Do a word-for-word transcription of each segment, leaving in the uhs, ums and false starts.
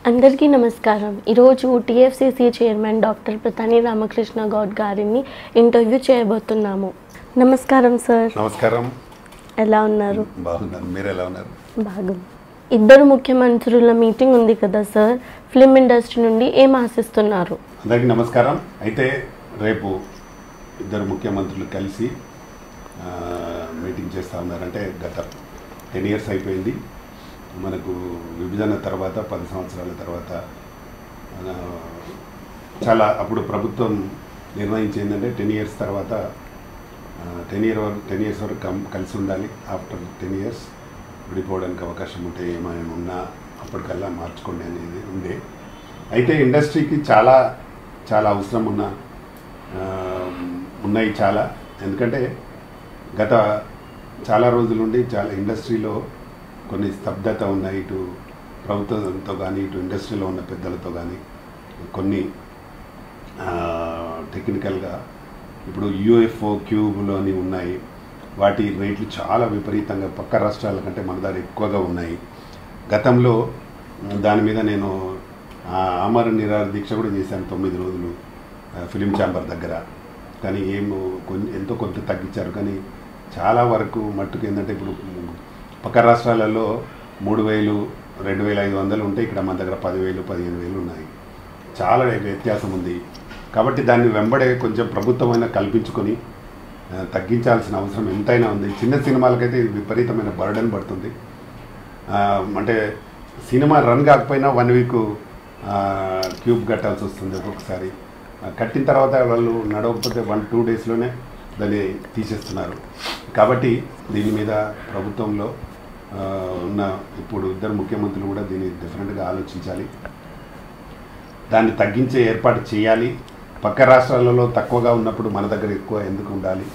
అందరికీ నమస్కారం. ఈరోజు TFCC chairman doctor Pratani Ramakrishna Goud గారిని ఇంటర్వ్యూ చేయబోతున్నాము. నమస్కారం సార్. నమస్కారం. ఎలా ఉన్నారు? బాగున్నాను. మీరు ఎలా ఉన్నారు? బాగుంది. ఇద్దరు ముఖ్యమంత్రుల మీటింగ్ ఉంది కదా సార్, ఫిల్మ్ ఇండస్ట్రీ నుండి ఏం ఆశిస్తున్నారు? అందరికీ నమస్కారం. అయితే రేపు ఇద్దరు ముఖ్యమంత్రులు కలిసి మీటింగ్ చేస్తూ ఉన్నారంటే గత టెన్ ఇయర్స్ అయిపోయింది. మనకు విభజన తర్వాత పది సంవత్సరాల తర్వాత చాలా అప్పుడు ప్రభుత్వం నిర్ణయించిందంటే టెన్ ఇయర్స్ తర్వాత టెన్ ఇయర్ వరకు టెన్ ఇయర్స్ వరకు కం కలిసి ఉండాలి. ఆఫ్టర్ టెన్ ఇయర్స్ విడిపోవడానికి అవకాశం ఉంటే ఏమైనా ఉన్నా అప్పటికల్లా మార్చుకోండి అనేది ఉండే. అయితే ఇండస్ట్రీకి చాలా చాలా అవసరం ఉన్న ఉన్నాయి చాలా. ఎందుకంటే గత చాలా రోజుల నుండి చాలా ఇండస్ట్రీలో కొన్ని స్తబ్దత ఉన్నాయి. ఇటు ప్రభుత్వంతో కానీ ఇటు ఇండస్ట్రీలో ఉన్న పెద్దలతో కానీ కొన్ని టెక్నికల్గా ఇప్పుడు యూఎఫ్ఓ క్యూబ్లోని ఉన్నాయి. వాటి రేట్లు చాలా విపరీతంగా పక్క రాష్ట్రాల కంటే మన దగ్గర ఎక్కువగా ఉన్నాయి. గతంలో దాని మీద నేను ఆమర నిరాహార దీక్ష కూడా చేశాను తొమ్మిది రోజులు ఫిలిం ఛాంబర్ దగ్గర. కానీ ఏమో కొన్ని ఎంతో కొంత తగ్గించారు. కానీ చాలా వరకు మట్టుకు ఏంటంటే ఇప్పుడు పక్క రాష్ట్రాలలో మూడు వేలు రెండు వేల ఐదు వందలు ఉంటే ఇక్కడ మన దగ్గర పదివేలు పదిహేను వేలు ఉన్నాయి. చాలా వ్యత్యాసం ఉంది. కాబట్టి దాన్ని వెంబడే కొంచెం ప్రభుత్వమైనా కల్పించుకొని తగ్గించాల్సిన అవసరం ఎంతైనా ఉంది. చిన్న సినిమాలకైతే విపరీతమైన బర్డన్ పడుతుంది. అంటే సినిమా రన్ కాకపోయినా వన్ వీక్ క్యూబ్ కట్టాల్సి వస్తుంది. ఒక్కొక్కసారి కట్టిన తర్వాత వాళ్ళు నడవకపోతే వన్ టూ డేస్లోనే దాన్ని తీసేస్తున్నారు. కాబట్టి దీని మీద ప్రభుత్వంలో ఉన్న ఇప్పుడు ఇద్దరు ముఖ్యమంత్రులు కూడా దీన్ని డిఫరెంట్గా ఆలోచించాలి. దాన్ని తగ్గించే ఏర్పాటు చేయాలి. పక్క రాష్ట్రాలలో తక్కువగా ఉన్నప్పుడు మన దగ్గర ఎక్కువ ఎందుకు ఉండాలి?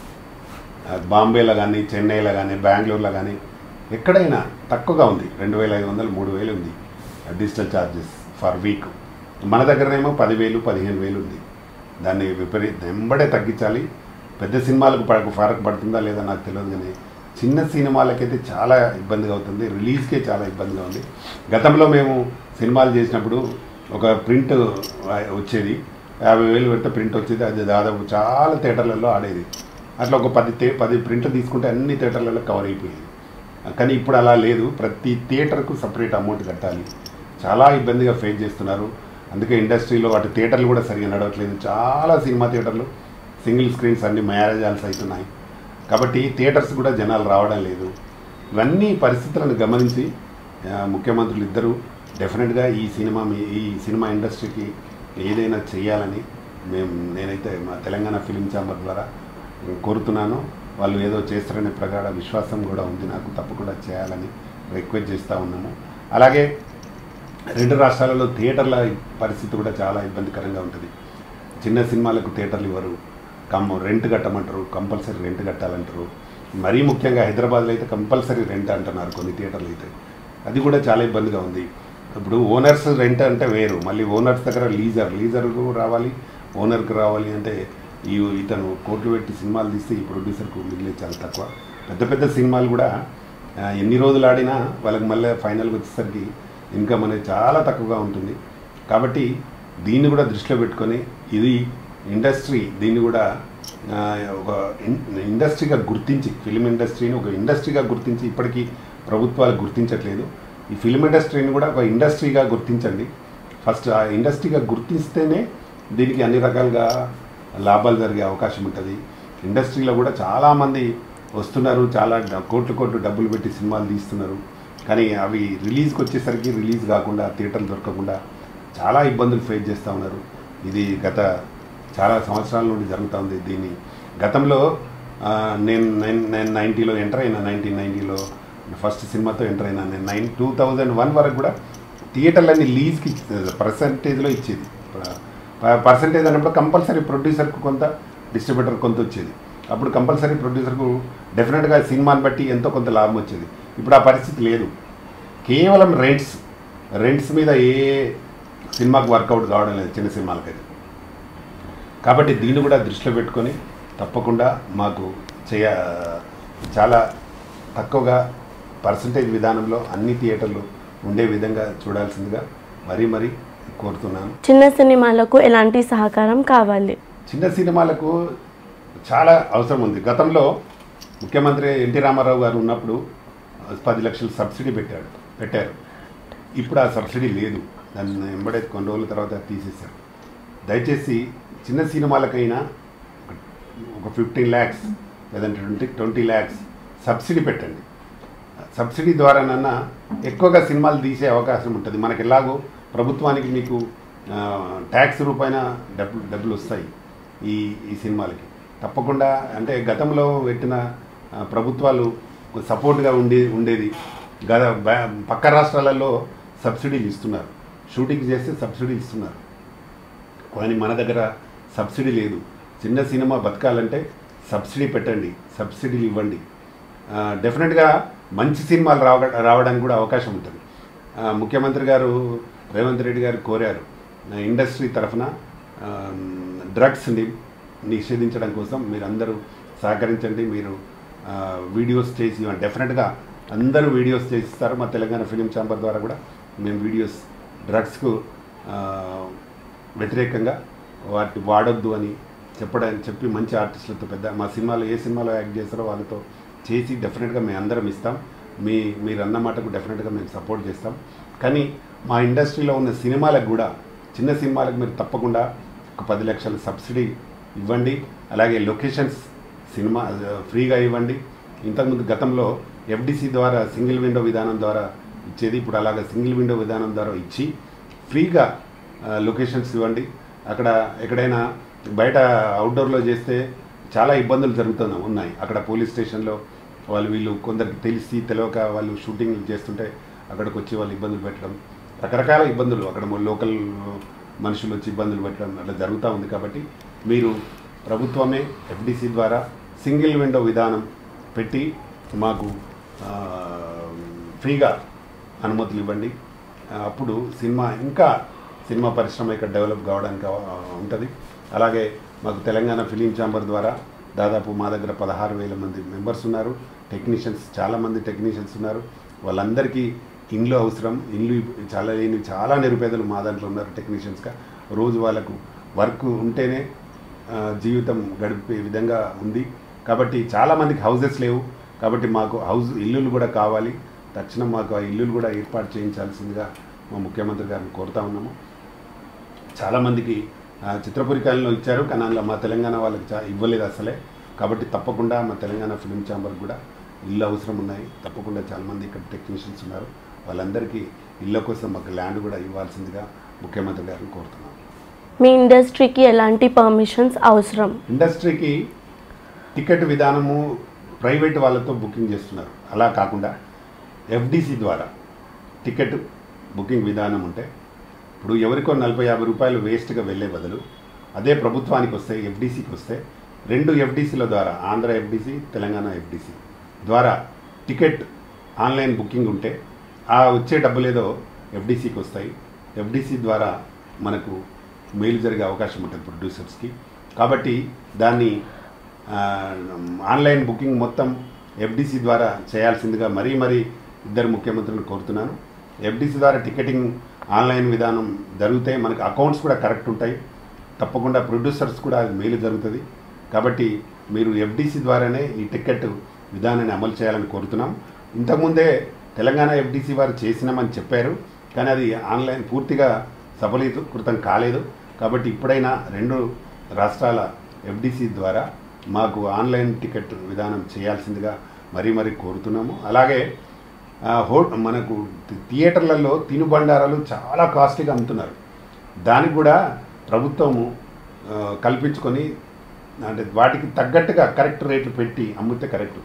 బాంబేలో కానీ చెన్నైలో కానీ బెంగళూరులో కానీ ఎక్కడైనా తక్కువగా ఉంది. రెండు వేల ఐదు వందలు మూడు వేలు ఉంది డిజిటల్ ఛార్జెస్ ఫర్ వీక్. మన దగ్గరనేమో పదివేలు పదిహేను వేలు ఉంది. దాన్ని విపరీత వెంబడే తగ్గించాలి. పెద్ద సినిమాలకు పడకు ఫరక్ పడుతుందా లేదా నాకు తెలియదు. కానీ చిన్న సినిమాలకైతే చాలా ఇబ్బందిగా అవుతుంది. రిలీజ్కే చాలా ఇబ్బందిగా ఉంది. గతంలో మేము సినిమాలు చేసినప్పుడు ఒక ప్రింట్ వచ్చేది, యాభై వేలు పెడితే ప్రింట్ వచ్చేది. అది దాదాపు చాలా థియేటర్లలో ఆడేది. అట్లా ఒక పది థే పది ప్రింట్లు తీసుకుంటే అన్ని థియేటర్లలో కవర్ అయిపోయేది. కానీ ఇప్పుడు అలా లేదు. ప్రతి థియేటర్కు సపరేట్ అమౌంట్ కట్టాలి. చాలా ఇబ్బందిగా ఫేస్ చేస్తున్నారు. అందుకే ఇండస్ట్రీలో అటు థియేటర్లు కూడా సరిగా నడవట్లేదు. చాలా సినిమా థియేటర్లు సింగిల్ స్క్రీన్స్ అన్ని మ్యారేజ్ హాల్స్ అవుతున్నాయి. కాబట్టి థియేటర్స్ కూడా జనాలు రావడం లేదు. ఇవన్నీ పరిస్థితులను గమనించి ముఖ్యమంత్రులు ఇద్దరు డెఫినెట్గా ఈ సినిమా ఈ సినిమా ఇండస్ట్రీకి ఏదైనా చేయాలని మేము నేనైతే మా తెలంగాణ ఫిలిం ఛాంబర్ ద్వారా కోరుతున్నాను. వాళ్ళు ఏదో చేస్తారనే ప్రగాఢ విశ్వాసం కూడా ఉంది నాకు. తప్పకుండా చేయాలని రిక్వెస్ట్ చేస్తూ ఉన్నాము. అలాగే రెండు రాష్ట్రాలలో థియేటర్ల పరిస్థితి కూడా చాలా ఇబ్బందికరంగా ఉంటుంది. చిన్న సినిమాలకు థియేటర్లు ఇవ్వరు. కమ్ రెంట్ కట్టమంటారు. కంపల్సరీ రెంట్ కట్టాలంటారు. మరీ ముఖ్యంగా హైదరాబాద్లో అయితే కంపల్సరీ రెంట్ అంటున్నారు కొన్ని థియేటర్లు అయితే. అది కూడా చాలా ఇబ్బందిగా ఉంది. ఇప్పుడు ఓనర్స్ రెంట్ అంటే వేరు, మళ్ళీ ఓనర్స్ దగ్గర లీజర్ లీజర్కు రావాలి, ఓనర్కి రావాలి. అంటే ఈ ఇతను కోట్లు పెట్టి సినిమాలు తీస్తే ఈ ప్రొడ్యూసర్కు మిగిలే చాలా తక్కువ. పెద్ద పెద్ద సినిమాలు కూడా ఎన్ని రోజులు ఆడినా వాళ్ళకి మళ్ళీ ఫైనల్గా వచ్చేసరికి ఇన్కమ్ అనేది చాలా తక్కువగా ఉంటుంది. కాబట్టి దీన్ని కూడా దృష్టిలో పెట్టుకొని ఇది ఇండస్ట్రీ దీన్ని కూడా ఒక ఇండస్ట్రీగా గుర్తించి ఫిలిం ఇండస్ట్రీని ఒక ఇండస్ట్రీగా గుర్తించి ఇప్పటికీ ప్రభుత్వాలు గుర్తించట్లేదు. ఈ ఫిలిం ఇండస్ట్రీని కూడా ఒక ఇండస్ట్రీగా గుర్తించండి. ఫస్ట్ ఆ ఇండస్ట్రీగా గుర్తిస్తేనే దీనికి అన్ని రకాలుగా లాభాలు జరిగే అవకాశం ఉంటుంది. ఇండస్ట్రీలో కూడా చాలామంది వస్తున్నారు, చాలా కోట్లు కోట్లు డబ్బులు పెట్టి సినిమాలు తీస్తున్నారు. కానీ అవి రిలీజ్కి వచ్చేసరికి రిలీజ్ కాకుండా థియేటర్లు దొరకకుండా చాలా ఇబ్బందులు ఫేస్ చేస్తూ ఉన్నారు. ఇది గత చాలా సంవత్సరాల నుండి జరుగుతూ ఉంది. దీన్ని గతంలో నేను నైన్ నేను నైంటీలో ఎంటర్ అయినా నైన్టీన్ నైంటీలో ఫస్ట్ సినిమాతో ఎంటర్ అయినా నేను నైన్ టూ థౌజండ్ వన్ వరకు కూడా థియేటర్లన్నీ లీజ్కి పర్సంటేజ్లో ఇచ్చేది. పర్సంటేజ్ అన్నప్పుడు కంపల్సరీ ప్రొడ్యూసర్కు కొంత, డిస్ట్రిబ్యూటర్ కొంత వచ్చేది. అప్పుడు కంపల్సరీ ప్రొడ్యూసర్కు డెఫినెట్గా సినిమాని బట్టి ఎంతో కొంత లాభం వచ్చేది. ఇప్పుడు ఆ పరిస్థితి లేదు. కేవలం రెంట్స్ రెంట్స్ మీద ఏ సినిమాకు వర్కౌట్ కావడం లేదు చిన్న సినిమాలకైతే. కాబట్టి దీన్ని కూడా దృష్టిలో పెట్టుకొని తప్పకుండా మాకు చేయ చాలా తక్కువగా పర్సంటేజ్ విధానంలో అన్ని థియేటర్లు ఉండే విధంగా చూడాల్సిందిగా మరీ మరీ కోరుతున్నాను. చిన్న సినిమాలకు ఎలాంటి సహకారం కావాలి? చిన్న సినిమాలకు చాలా అవసరం ఉంది. గతంలో ముఖ్యమంత్రి ఎన్టీ రామారావు గారు ఉన్నప్పుడు పది లక్షలు సబ్సిడీ పెట్టాడు పెట్టారు ఇప్పుడు ఆ సబ్సిడీ లేదు. దాన్ని వెంబడే కొన్ని రోజుల తర్వాత తీసేశారు. దయచేసి చిన్న సినిమాలకైనా ఒక ఫిఫ్టీన్ ల్యాక్స్ లేదంటే ట్వంటీ ట్వంటీ ల్యాక్స్ సబ్సిడీ పెట్టండి. సబ్సిడీ ద్వారానన్నా ఎక్కువగా సినిమాలు తీసే అవకాశం ఉంటుంది. మనకి ఎలాగో ప్రభుత్వానికి మీకు ట్యాక్స్ రూపాయన డబ్బులు డబ్బులు వస్తాయి ఈ ఈ సినిమాలకి. తప్పకుండా అంటే గతంలో పెట్టిన ప్రభుత్వాలు సపోర్ట్గా ఉండే ఉండేది. గత పక్క రాష్ట్రాలలో సబ్సిడీలు ఇస్తున్నారు, షూటింగ్ చేస్తే సబ్సిడీలు ఇస్తున్నారు. కానీ మన దగ్గర సబ్సిడీ లేదు. చిన్న సినిమా బతకాలంటే సబ్సిడీ పెట్టండి, సబ్సిడీలు ఇవ్వండి. డెఫినెట్గా మంచి సినిమాలు రావ రావడానికి కూడా అవకాశం ఉంటుంది. ముఖ్యమంత్రి గారు రేవంత్ రెడ్డి గారు కోరారు ఇండస్ట్రీ తరఫున డ్రగ్స్ని నిషేధించడం కోసం మీరు అందరూ సహకరించండి, మీరు వీడియోస్ చేసి డెఫినెట్గా అందరూ వీడియోస్ చేసిస్తారు. మా తెలంగాణ ఫిలిం ఛాంబర్ ద్వారా కూడా మేము వీడియోస్ డ్రగ్స్కు వ్యతిరేకంగా వాటి వాడొద్దు అని చెప్పడానికి చెప్పి మంచి ఆర్టిస్టులతో పెద్ద మా సినిమాలో ఏ సినిమాలో యాక్ట్ చేస్తారో వాళ్ళతో చేసి డెఫినెట్గా మేము అందరం ఇస్తాం. మీ మీరు అన్న మాటకు డెఫినెట్గా మేము సపోర్ట్ చేస్తాం. కానీ మా ఇండస్ట్రీలో ఉన్న సినిమాలకు కూడా చిన్న సినిమాలకు మీరు తప్పకుండా ఒక పది లక్షల సబ్సిడీ ఇవ్వండి. అలాగే లొకేషన్స్ సినిమా ఫ్రీగా ఇవ్వండి. ఇంతకుముందు గతంలో ఎఫ్డిసి ద్వారా సింగిల్ విండో విధానం ద్వారా ఇచ్చేది, ఇప్పుడు అలాగే సింగిల్ విండో విధానం ద్వారా ఇచ్చి ఫ్రీగా లొకేషన్స్ ఇవ్వండి. అక్కడ ఎక్కడైనా బయట అవుట్డోర్లో చేస్తే చాలా ఇబ్బందులు జరుగుతూ ఉన్నాయి. అక్కడ పోలీస్ స్టేషన్లో వాళ్ళు వీళ్ళు కొందరికి తెలిసి తెలియక వాళ్ళు షూటింగ్ చేస్తుంటే అక్కడికి వచ్చి వాళ్ళు ఇబ్బందులు పెట్టడం, రకరకాల ఇబ్బందులు అక్కడ లోకల్ మనుషులు వచ్చి ఇబ్బందులు పెట్టడం అట్లా జరుగుతూ ఉంది. కాబట్టి మీరు ప్రభుత్వమే ఎఫ్డిసి ద్వారా సింగిల్ విండో విధానం పెట్టి మాకు ఫ్రీగా అనుమతులు ఇవ్వండి. అప్పుడు సినిమా ఇంకా సినిమా పరిశ్రమ ఇక్కడ డెవలప్ కావడానికి ఉంటుంది. అలాగే మాకు తెలంగాణ ఫిలిం ఛాంబర్ ద్వారా దాదాపు మా దగ్గర పదహారు వేల మంది మెంబర్స్ ఉన్నారు. టెక్నీషియన్స్ చాలామంది టెక్నీషియన్స్ ఉన్నారు. వాళ్ళందరికీ ఇండ్లు అవసరం. ఇండ్లు చాలా లేని చాలా నిరుపేదలు మా దాంట్లో ఉన్నారు టెక్నీషియన్స్గా. రోజు వాళ్ళకు వర్క్ ఉంటేనే జీవితం గడిపే విధంగా ఉంది. కాబట్టి చాలామందికి హౌజెస్ లేవు. కాబట్టి మాకు హౌస్ ఇల్లులు కూడా కావాలి. తక్షణం మాకు ఆ ఇల్లులు కూడా ఏర్పాటు చేయించాల్సిందిగా మా ముఖ్యమంత్రి గారిని కోరుతా ఉన్నాము. చాలామందికి చిత్రపురి కాలంలో ఇచ్చారు, కానీ అందులో మా తెలంగాణ వాళ్ళకి చా ఇవ్వలేదు అసలే. కాబట్టి తప్పకుండా మా తెలంగాణ ఫిలిం ఛాంబర్ కూడా ఇల్లు అవసరం ఉన్నాయి. తప్పకుండా చాలామంది ఇక్కడ టెక్నీషియన్స్ ఉన్నారు. వాళ్ళందరికీ ఇళ్ళ కోసం మాకు ల్యాండ్ కూడా ఇవ్వాల్సిందిగా ముఖ్యమంత్రి గారిని కోరుతున్నాం. మీ ఇండస్ట్రీకి ఎలాంటి పర్మిషన్స్ అవసరం? ఇండస్ట్రీకి టికెట్ విధానము ప్రైవేట్ వాళ్ళతో బుకింగ్ చేస్తున్నారు. అలా కాకుండా ఎఫ్డిసి ద్వారా టికెట్ బుకింగ్ విధానం ఉంటే ఇప్పుడు ఎవరికో నలభై యాభై రూపాయలు వేస్ట్గా వెళ్ళే బదులు అదే ప్రభుత్వానికి వస్తే ఎఫ్డిసికి వస్తే రెండు ఎఫ్డిసిల ద్వారా ఆంధ్ర ఎఫ్డిసి తెలంగాణ ఎఫ్డిసి ద్వారా టికెట్ ఆన్లైన్ బుకింగ్ ఉంటే ఆ వచ్చే డబ్బులేదో ఎఫ్డిసికి వస్తాయి. ఎఫ్డిసి ద్వారా మనకు మేలు జరిగే అవకాశం ఉంటుంది ప్రొడ్యూసర్స్కి. కాబట్టి దాన్ని ఆన్లైన్ బుకింగ్ మొత్తం ఎఫ్డిసి ద్వారా చేయాల్సిందిగా మరీ మరీ ఇద్దరు ముఖ్యమంత్రులను కోరుతున్నాను. ఎఫ్డిసి ద్వారా టికెటింగ్ ఆన్లైన్ విధానం జరిగితే మనకు అకౌంట్స్ కూడా కరెక్ట్ ఉంటాయి. తప్పకుండా ప్రొడ్యూసర్స్ కూడా అది మేలు జరుగుతుంది. కాబట్టి మీరు ఎఫ్డిసి ద్వారానే ఈ టికెట్ విధానాన్ని అమలు చేయాలని కోరుతున్నాం. ఇంతకుముందే తెలంగాణ ఎఫ్డిసి వారు చేసినామని చెప్పారు, కానీ అది ఆన్లైన్ పూర్తిగా సఫలీకృతం కాలేదు. కాబట్టి ఇప్పుడైనా రెండు రాష్ట్రాల ఎఫ్డిసి ద్వారా మాకు ఆన్లైన్ టికెట్ విధానం చేయాల్సిందిగా మరీ మరీ కోరుతున్నాము. అలాగే హో మనకు థియేటర్లలో తినుబండారాలు చాలా కాస్ట్లీగా అమ్ముతున్నారు. దానికి కూడా ప్రభుత్వము కల్పించుకొని అంటే వాటికి తగ్గట్టుగా కరెక్ట్ రేట్లు పెట్టి అమ్మితే కరెక్ట్.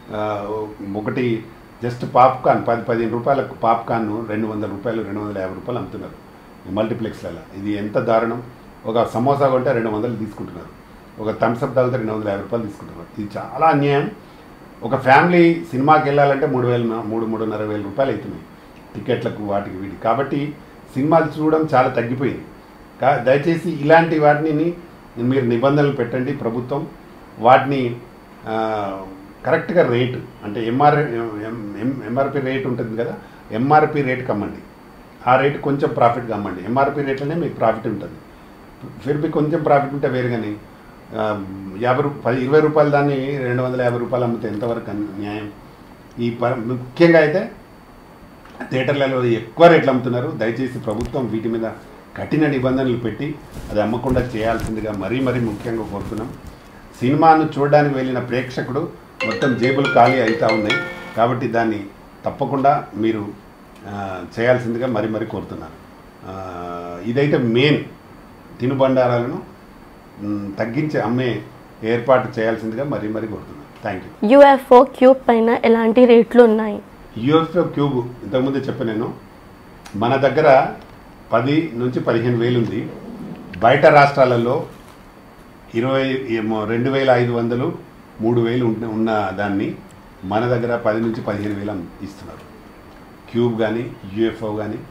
ఒకటి జస్ట్ పాప్కార్న్ పది పదిహేను రూపాయలకు పాప్కార్న్ రెండు వందల రూపాయలు రెండు వందల యాభై రూపాయలు అమ్ముతున్నారు మల్టీప్లెక్స్లలో. ఇది ఎంత దారుణం. ఒక సమోసా కొంటే రెండు వందలు తీసుకుంటున్నారు, ఒక థమ్స్అప్ తాగితే రెండు వందల యాభై రూపాయలు తీసుకుంటున్నారు. ఇది చాలా అన్యాయం. ఒక ఫ్యామిలీ సినిమాకి వెళ్ళాలంటే మూడు వేల మూడు మూడున్నర వేల రూపాయలు అవుతున్నాయి టికెట్లకు వాటికి వీటికి. కాబట్టి సినిమాలు చూడడం చాలా తగ్గిపోయింది. కా దయచేసి ఇలాంటి వాటిని మీరు నిబంధనలు పెట్టండి. ప్రభుత్వం వాటిని కరెక్ట్గా రేటు అంటే ఎంఆర్ ఎంఆర్పి రేట్ ఉంటుంది కదా, ఎంఆర్పి రేటు కమ్మండి. ఆ రేటు కొంచెం ప్రాఫిట్గా అమ్మండి. ఎంఆర్పి రేట్లోనే మీకు ప్రాఫిట్ ఉంటుంది. ఫిర్ బి కొంచెం ప్రాఫిట్ ఉంటే వేరు, కానీ యాభై రూపాయలు ఇరవై రూపాయలు దాన్ని రెండు వందల యాభై రూపాయలు అమ్మితే ఎంతవరకు న్యాయం? ఈ ప ముఖ్యంగా అయితే థియేటర్లలో ఎక్కువ రేట్లు అమ్ముతున్నారు. దయచేసి ప్రభుత్వం వీటి మీద కఠిన నిబంధనలు పెట్టి అది అమ్మకుండా చేయాల్సిందిగా మరీ మరీ ముఖ్యంగా కోరుతున్నాం. సినిమాను చూడడానికి వెళ్ళిన ప్రేక్షకుడు మొత్తం జేబులు ఖాళీ అవుతూ ఉన్నాయి. కాబట్టి దాన్ని తప్పకుండా మీరు చేయాల్సిందిగా మరీ మరీ కోరుతున్నాను. ఇదైతే మెయిన్ తినుబండారాలను తగ్గించి అమ్మే ఏర్పాటు చేయాల్సిందిగా మరీ మరీ కోరుతున్నాను. Thank you. యూఎఫ్ఓ క్యూబ్ పైన ఎలాంటి రేట్లు ఉన్నాయి? యూఎఫ్ఓ క్యూబ్ ఇంతకుముందు చెప్పాను నేను, మన దగ్గర పది నుంచి పదిహేను వేలు ఉంది. బయట రాష్ట్రాలలో ఇరవై రెండు వేల ఐదు వందలు మూడు వేలు ఉన్న దాన్ని మన దగ్గర పది నుంచి పదిహేను వేలు ఇస్తున్నారు. క్యూబ్ కానీ యూఎఫ్ఓ కానీ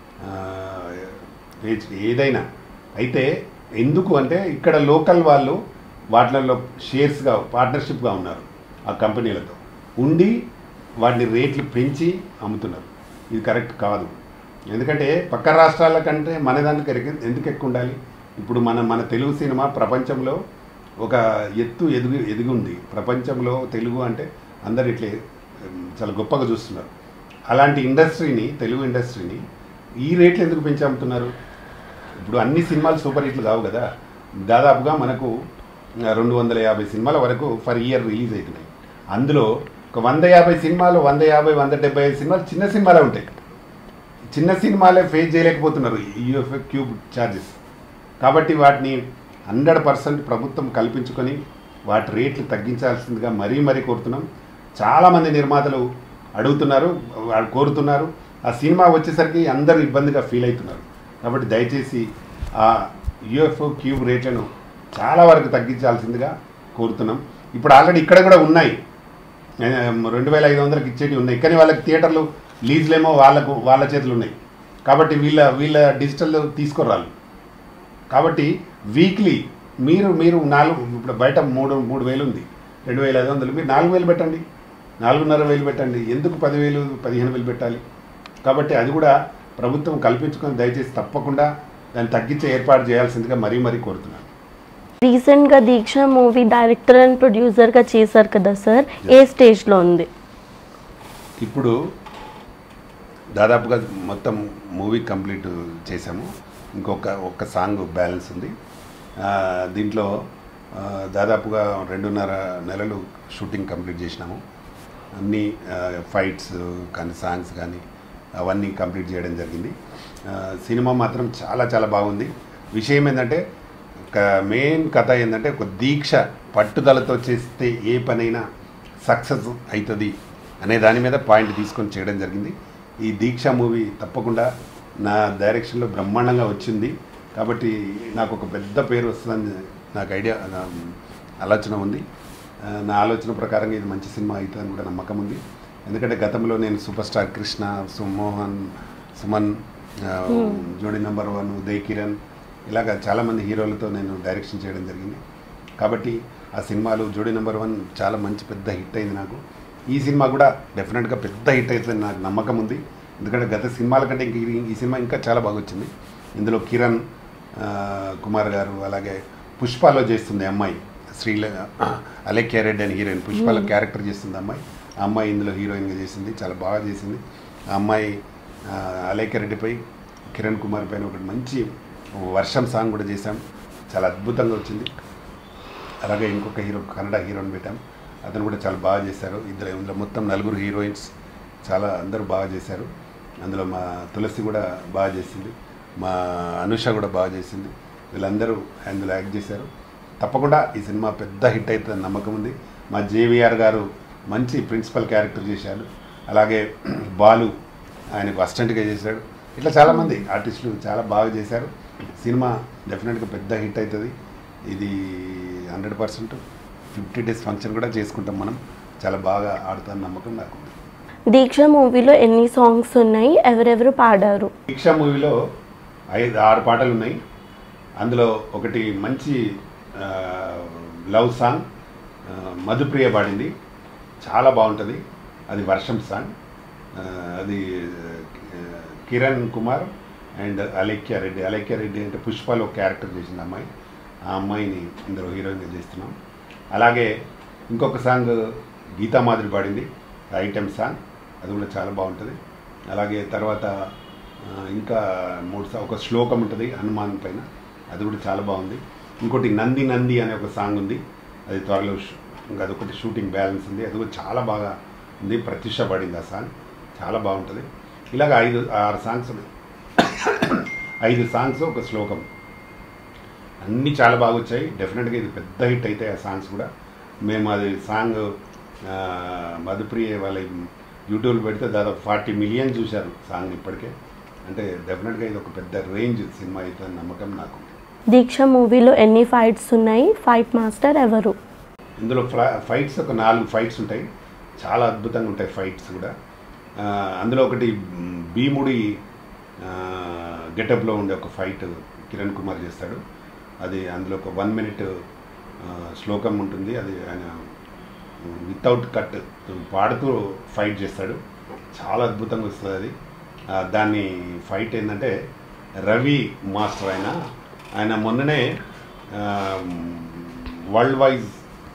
ఏదైనా. అయితే ఎందుకు అంటే ఇక్కడ లోకల్ వాళ్ళు వాటిలలో షేర్స్గా పార్ట్నర్షిప్గా ఉన్నారు ఆ కంపెనీలతో ఉండి వాటిని రేట్లు పెంచి అమ్ముతున్నారు. ఇది కరెక్ట్ కాదు. ఎందుకంటే పక్క రాష్ట్రాల కంటే మన దానికి ఎందుకు ఎక్కువ ఉండాలి? ఇప్పుడు మన మన తెలుగు సినిమా ప్రపంచంలో ఒక ఎత్తు ఎదుగు ఎదిగి ఉంది. ప్రపంచంలో తెలుగు అంటే అందరు ఇట్లే చాలా గొప్పగా చూస్తున్నారు. అలాంటి ఇండస్ట్రీని, తెలుగు ఇండస్ట్రీని ఈ రేట్లు ఎందుకు పెంచి అమ్ముతున్నారు? ఇప్పుడు అన్ని సినిమాలు సూపర్ హిట్లు కావు కదా. దాదాపుగా మనకు రెండు వందల యాభై సినిమాల వరకు ఫర్ ఇయర్ రిలీజ్ అవుతున్నాయి. అందులో ఒక వంద యాభై సినిమాలు వంద యాభై వంద డెబ్బై ఐదు సినిమాలు చిన్న సినిమాలే ఉంటాయి. చిన్న సినిమాలే ఫేస్ చేయలేకపోతున్నారు యూఎఫ్ఓ క్యూబ్ ఛార్జెస్. కాబట్టి వాటిని హండ్రెడ్ పర్సెంట్ ప్రభుత్వం కల్పించుకొని వాటి రేట్లు తగ్గించాల్సిందిగా మరీ మరీ కోరుతున్నాం. చాలామంది నిర్మాతలు అడుగుతున్నారు, కోరుతున్నారు. ఆ సినిమా వచ్చేసరికి అందరూ ఇబ్బందిగా ఫీల్ అవుతున్నారు. కాబట్టి దయచేసి ఆ యూఎఫ్ఓ క్యూబ్ రేట్లను చాలా వరకు తగ్గించాల్సిందిగా కోరుతున్నాం. ఇప్పుడు ఆల్రెడీ ఇక్కడ కూడా ఉన్నాయి, రెండు వేల ఐదు వందలకి ఇచ్చేవి ఉన్నాయి. కానీ వాళ్ళకి థియేటర్లు లీజులేమో వాళ్ళకు వాళ్ళ చేతులు ఉన్నాయి. కాబట్టి వీళ్ళ వీళ్ళ డిజిటల్ తీసుకురాలి. కాబట్టి వీక్లీ మీరు మీరు నాలుగు ఇప్పుడు బయట మూడు మూడు వేలు ఉంది, రెండు వేల ఐదు వందలు మీరు నాలుగు వేలు పెట్టండి, నాలుగున్నర వేలు పెట్టండి. ఎందుకు పదివేలు పదిహేను వేలు పెట్టాలి? కాబట్టి అది కూడా ప్రభుత్వం కల్పించుకొని దయచేసి తప్పకుండా దాన్ని తగ్గించే ఏర్పాటు చేయాల్సిందిగా మరీ మరీ కోరుతున్నాను. రీసెంట్గా దీక్ష మూవీ డైరెక్టర్ అండ్ ప్రొడ్యూసర్గా చేశారు కదా సార్, ఏ స్టేజ్లో ఉంది? ఇప్పుడు దాదాపుగా మొత్తం మూవీ కంప్లీట్ చేసాము. ఇంకొక ఒక్క సాంగ్ బ్యాలెన్స్ ఉంది. దీంట్లో దాదాపుగా రెండున్నర నెలలు షూటింగ్ కంప్లీట్ చేసినాము. అన్ని ఫైట్స్ కానీ సాంగ్స్ కానీ అవన్నీ కంప్లీట్ చేయడం జరిగింది. సినిమా మాత్రం చాలా చాలా బాగుంది. విషయం ఏంటంటే ఒక మెయిన్ కథ ఏంటంటే ఒక దీక్ష పట్టుదలతో చేస్తే ఏ పనైనా సక్సెస్ అవుతుంది అనే దాని మీద పాయింట్ తీసుకొని చేయడం జరిగింది. ఈ దీక్ష మూవీ తప్పకుండా నా డైరెక్షన్లో బ్రహ్మాండంగా వచ్చింది. కాబట్టి నాకు ఒక పెద్ద పేరు వస్తుందని నాకు ఐడియా, ఆలోచన ఉంది. నా ఆలోచన ప్రకారంగా ఇది మంచి సినిమా అవుతుందని కూడా నమ్మకం ఉంది. ఎందుకంటే గతంలో నేను సూపర్ స్టార్ కృష్ణ, సుమోహన్, సుమన్, జోడీ నెంబర్ వన్, ఉదయ్ కిరణ్ ఇలాగ చాలామంది హీరోలతో నేను డైరెక్షన్ చేయడం జరిగింది. కాబట్టి ఆ సినిమాలు జోడీ నెంబర్ వన్ చాలా మంచి పెద్ద హిట్ అయింది నాకు. ఈ సినిమా కూడా డెఫినెట్గా పెద్ద హిట్ అవుతుందని నాకు నమ్మకం ఉంది. ఎందుకంటే గత సినిమాల కంటే ఇంక ఈ సినిమా ఇంకా చాలా బాగా వచ్చింది. ఇందులో కిరణ్ కుమార్ గారు, అలాగే పుష్పలో చేస్తుంది అమ్మాయి శ్రీల అలేఖ్య రెడ్డి అని హీరోయిన్, పుష్పలో క్యారెక్టర్ చేస్తుంది అమ్మాయి. ఆ అమ్మాయి ఇందులో హీరోయిన్గా చేసింది, చాలా బాగా చేసింది. ఆ అమ్మాయి అలేఖ్య రెడ్డిపై కిరణ్ కుమార్ పైన ఒకటి మంచి వర్షం సాంగ్ కూడా చేశాం, చాలా అద్భుతంగా వచ్చింది. అలాగే ఇంకొక హీరో కన్నడ హీరోని పెట్టాం, అతను కూడా చాలా బాగా చేశారు. ఇద్దరు ఇందులో మొత్తం నలుగురు హీరోయిన్స్ చాలా అందరూ బాగా చేశారు. అందులో మా తులసి కూడా బాగా చేసింది, మా అనుష కూడా బాగా చేసింది. వీళ్ళందరూ అందులో యాక్ట్ చేశారు. తప్పకుండా ఈ సినిమా పెద్ద హిట్ అవుతుందని నమ్మకం ఉంది. మా జేవిఆర్ గారు మంచి ప్రిన్సిపల్ క్యారెక్టర్ చేశాడు. అలాగే బాలు ఆయనకు అసిస్టెంట్గా చేశాడు. ఇట్లా చాలామంది ఆర్టిస్టులు చాలా బాగా చేశారు. సినిమా డెఫినెట్గా పెద్ద హిట్ అవుతుంది. ఇది hundred percent fifty days function కూడా చేసుకుంటాం మనం. చాలా బాగా ఆడుతాను నమ్మకం నాకు ఉంది. దీక్ష మూవీలో ఎన్ని సాంగ్స్ ఉన్నాయి, ఎవరెవరు పాడారు? దీక్ష మూవీలో ఐదు ఆరు పాటలు ఉన్నాయి. అందులో ఒకటి మంచి లవ్ సాంగ్ మధుప్రియ పాడింది, చాలా బాగుంటుంది. అది వర్షం సాంగ్. అది కిరణ్ కుమార్ అండ్ అలేఖ్య రెడ్డి. అలేఖ్య రెడ్డి అంటే పుష్పలో క్యారెక్టర్ చేసింది అమ్మాయి. ఆ అమ్మాయిని ఇందులో హీరోయిన్గా చేస్తున్నాం. అలాగే ఇంకొక సాంగ్ గీతా మాదిరి పాడింది, ఐటెం సాంగ్, అది కూడా చాలా బాగుంటుంది. అలాగే తర్వాత ఇంకా మూడు సా ఒక శ్లోకం ఉంటుంది హనుమాన్ పైన, అది కూడా చాలా బాగుంది. ఇంకోటి నంది నంది అనే ఒక సాంగ్ ఉంది, అది త్వరలో ఇంకా అదొకటి షూటింగ్ బ్యాలెన్స్ ఉంది, అది కూడా చాలా బాగా ఉంది. ప్రత్యూష పడింది ఆ సాంగ్, చాలా బాగుంటుంది. ఇలాగ ఐదు ఆరు సాంగ్స్ ఉన్నాయి, ఐదు సాంగ్స్ ఒక శ్లోకం, అన్నీ చాలా బాగా వచ్చాయి. డెఫినెట్గా ఇది పెద్ద హిట్ అవుతాయి ఆ సాంగ్స్ కూడా. మేము అది సాంగ్ మధుప్రియ వాళ్ళ యూట్యూబ్లో పెడితే దాదాపు ఫార్టీ మిలియన్ చూశారు సాంగ్ ఇప్పటికే. అంటే డెఫినెట్గా ఇది ఒక పెద్ద రేంజ్ సినిమా అవుతుంది నమ్మకం నాకు. దీక్ష మూవీలో ఎన్ని ఫైట్స్ ఉన్నాయి? ఫైట్ మాస్టర్ ఎవరు? ఇందులో ఫైట్స్ ఒక నాలుగు ఫైట్స్ ఉంటాయి, చాలా అద్భుతంగా ఉంటాయి ఫైట్స్ కూడా. అందులో ఒకటి భీముడి గెటప్లో ఉండే ఒక ఫైట్ కిరణ్ కుమార్ చేస్తాడు. అది అందులో ఒక వన్ మినిట్ శ్లోకం ఉంటుంది, అది ఆయన వితౌట్ కట్ పాడుతూ ఫైట్ చేస్తాడు, చాలా అద్భుతంగా వస్తుంది అది. దాన్ని ఫైట్ ఏంటంటే రవి మాస్టర్ ఆయన ఆయన మొన్ననే వరల్డ్ వైజ్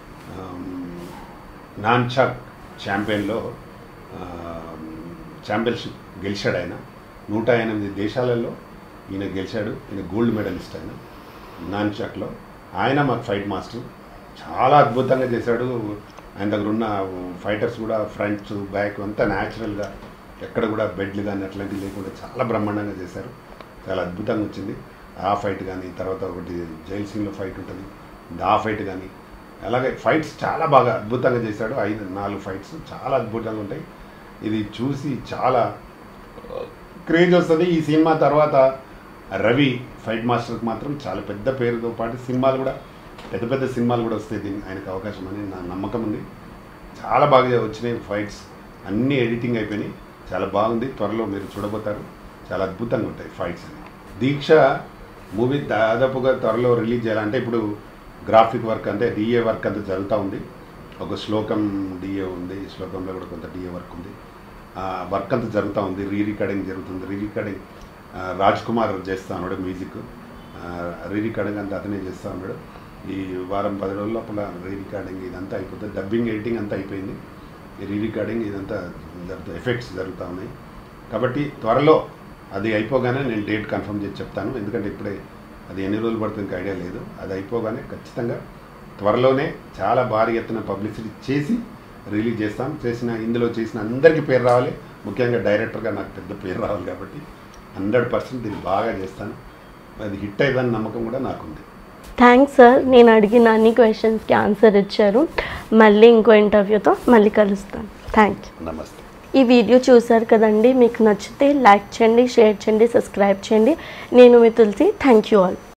నాన్ చాక్ ఛాంపియన్లో ఛాంపియన్షిప్ గెలిచాడు. ఆయన నూట ఎనిమిది దేశాలలో ఈయన గెలిచాడు. ఈయన గోల్డ్ మెడలిస్ట్ ఆయన నాన్ చాక్లో. ఆయన మాకు ఫైట్ మాస్టర్, చాలా అద్భుతంగా చేశాడు. ఆయన దగ్గర ఉన్న ఫైటర్స్ కూడా ఫ్రంట్స్ బ్యాక్ అంతా న్యాచురల్గా, ఎక్కడ కూడా బెడ్లు కానీ అట్లాంటివి లేకుండా చాలా బ్రహ్మాండంగా చేశారు, చాలా అద్భుతంగా వచ్చింది. ఆ ఫైట్ కానీ, తర్వాత ఒకటి జైల్ సింగ్లో ఫైట్ ఉంటుంది, ఆ ఫైట్ కానీ, అలాగే ఫైట్స్ చాలా బాగా అద్భుతంగా చేశాడు. ఐదు నాలుగు ఫైట్స్ చాలా అద్భుతంగా ఉంటాయి. ఇది చూసి చాలా క్రేజ్ వస్తుంది. ఈ సినిమా తర్వాత రవి ఫైట్ మాస్టర్కి మాత్రం చాలా పెద్ద పేరుతో పాటు సినిమాలు కూడా, పెద్ద పెద్ద సినిమాలు కూడా వస్తాయి దీనికి ఆయనకు అవకాశం అని నా నమ్మకం ఉంది. చాలా బాగా వచ్చినాయి ఫైట్స్, అన్నీ ఎడిటింగ్ అయిపోయినాయి, చాలా బాగుంది. త్వరలో మీరు చూడబోతారు, చాలా అద్భుతంగా ఉంటాయి ఫైట్స్ అని. దీక్ష మూవీ దాదాపుగా త్వరలో రిలీజ్ చేయాలంటే ఇప్పుడు గ్రాఫిక్ వర్క్ అంటే డిఏ వర్క్ అంతా జరుగుతూ ఉంది. ఒక శ్లోకం డిఏ ఉంది, శ్లోకంలో కూడా కొంత డిఏ వర్క్ ఉంది. వర్క్ అంతా జరుగుతూ ఉంది, రీ రికార్డింగ్ జరుగుతుంది. రీ రికార్డింగ్ రాజ్ కుమార్ చేస్తూ ఉన్నాడు, మ్యూజిక్ రీ రికార్డింగ్ అంతా అతనే చేస్తూ ఉన్నాడు. ఈ వారం పది రోజుల లోపల రీ రికార్డింగ్ ఇదంతా అయిపోతుంది, డబ్బింగ్ ఎడిటింగ్ అంతా అయిపోయింది, ఈ రీ రికార్డింగ్ ఇదంతా జరుగుతుంది, ఎఫెక్ట్స్ జరుగుతూ ఉన్నాయి. కాబట్టి త్వరలో అది అయిపోగానే నేను డేట్ కన్ఫర్మ్ చేసి చెప్తాను, ఎందుకంటే ఇప్పుడే అది ఎన్ని రోజులు పడుతుంది ఇంకా ఐడియా లేదు. అది అయిపోగానే ఖచ్చితంగా త్వరలోనే చాలా భారీ ఎత్తున పబ్లిసిటీ చేసి రిలీజ్ చేస్తాం. చేసిన ఇందులో చేసిన అందరికీ పేరు రావాలి, ముఖ్యంగా డైరెక్టర్గా నాకు పెద్ద పేరు రావాలి. కాబట్టి హండ్రెడ్ పర్సెంట్ దీన్ని బాగా చేస్తాను, అది హిట్ అయ్యేదని నమ్మకం కూడా నాకుంది. థ్యాంక్స్ సార్, నేను అడిగిన అన్ని క్వశ్చన్స్కి ఆన్సర్ ఇచ్చారు. మళ్ళీ ఇంకో ఇంటర్వ్యూతో మళ్ళీ కలుస్తాను. Thank you. నమస్తే. ఈ వీడియో చూసారు కదండి, మీకు నచ్చితే లైక్ చేయండి, షేర్ చేయండి, సబ్స్క్రైబ్ చేయండి. నేను మీ తులసి. Thank you all.